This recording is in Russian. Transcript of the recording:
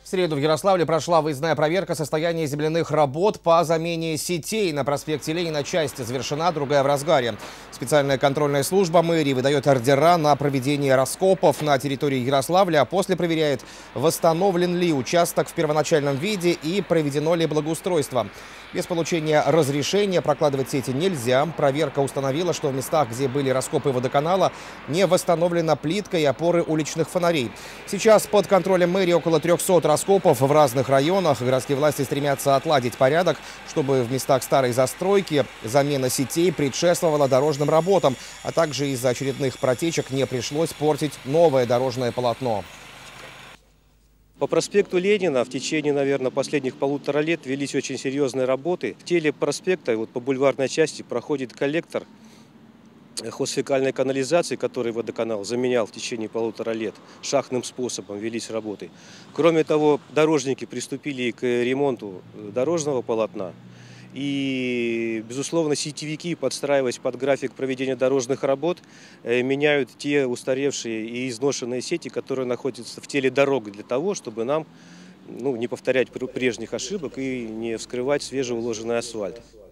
В среду в Ярославле прошла выездная проверка состояния земляных работ по замене сетей. На проспекте Ленина часть завершена, другая в разгаре. Специальная контрольная служба мэрии выдает ордера на проведение раскопов на территории Ярославля, а после проверяет, восстановлен ли участок в первоначальном виде и проведено ли благоустройство. Без получения разрешения прокладывать сети нельзя. Проверка установила, что в местах, где были раскопы водоканала, не восстановлена плитка и опоры уличных фонарей. Сейчас под контролем мэрии около 300 раскопов в разных районах. Городские власти стремятся отладить порядок, чтобы в местах старой застройки замена сетей предшествовала дорожным работам, а также из-за очередных протечек не пришлось портить новое дорожное полотно. По проспекту Ленина в течение, наверное, последних 1,5 лет велись очень серьезные работы. В теле проспекта, вот по бульварной части, проходит коллектор хозфекальной канализации, который водоканал заменял в течение 1,5 лет. Шахтным способом велись работы. Кроме того, дорожники приступили к ремонту дорожного полотна. И, безусловно, сетевики, подстраиваясь под график проведения дорожных работ, меняют те устаревшие и изношенные сети, которые находятся в теле дорог, для того, чтобы нам не повторять прежних ошибок и не вскрывать свежеуложенный асфальт.